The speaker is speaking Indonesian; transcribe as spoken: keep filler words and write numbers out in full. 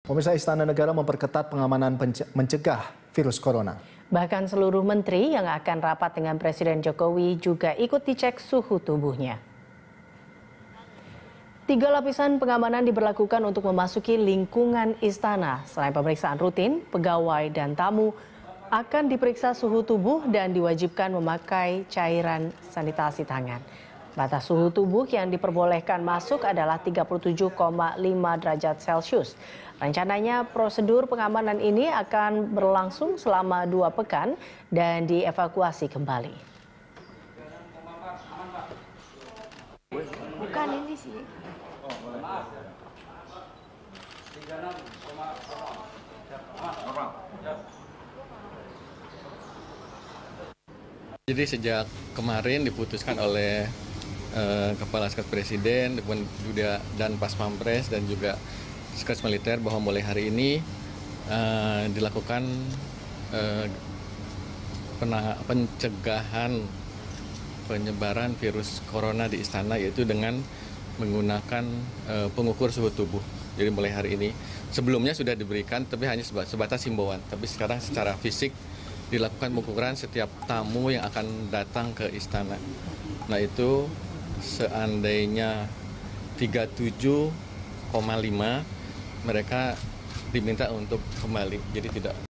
Pemirsa, Istana Negara memperketat pengamanan mencegah virus corona. Bahkan seluruh menteri yang akan rapat dengan Presiden Jokowi juga ikut dicek suhu tubuhnya. Tiga lapisan pengamanan diberlakukan untuk memasuki lingkungan istana. Selain pemeriksaan rutin, pegawai dan tamu akan diperiksa suhu tubuh dan diwajibkan memakai cairan sanitasi tangan. Batas suhu tubuh yang diperbolehkan masuk adalah tiga puluh tujuh koma lima derajat Celcius. Rencananya prosedur pengamanan ini akan berlangsung selama dua pekan dan dievakuasi kembali. Bukan ini sih. Jadi sejak kemarin diputuskan oleh eh, Kepala Staf Presiden dan Pas Pampres dan juga Sekretaris Militer bahwa mulai hari ini eh, dilakukan eh, pencegahan penyebaran virus corona di istana, yaitu dengan menggunakan eh, pengukur suhu tubuh. Jadi mulai hari ini, sebelumnya sudah diberikan tapi hanya sebatas himbauan, tapi sekarang secara fisik dilakukan pengukuran setiap tamu yang akan datang ke istana. Nah itu seandainya tiga puluh tujuh koma lima mereka diminta untuk kembali, jadi tidak